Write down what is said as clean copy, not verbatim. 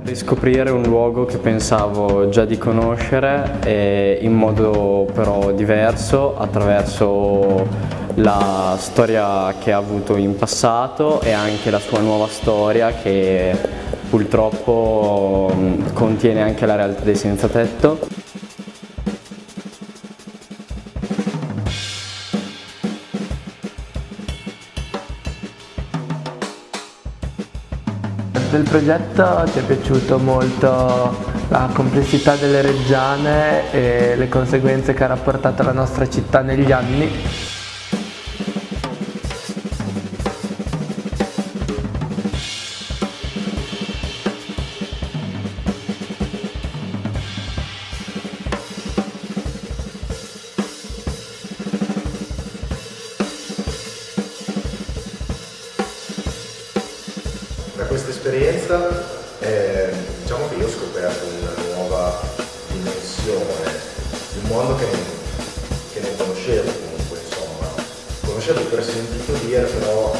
Riscoprire un luogo che pensavo già di conoscere e in modo però diverso, attraverso la storia che ha avuto in passato e anche la sua nuova storia che purtroppo contiene anche la realtà dei senza tetto. Del progetto ci è piaciuto molto la complessità delle reggiane e le conseguenze che ha rapportato alla nostra città negli anni. Da questa esperienza diciamo che io ho scoperto una nuova dimensione di un mondo che non conoscevo comunque, insomma. Conoscevo per sentito dire, però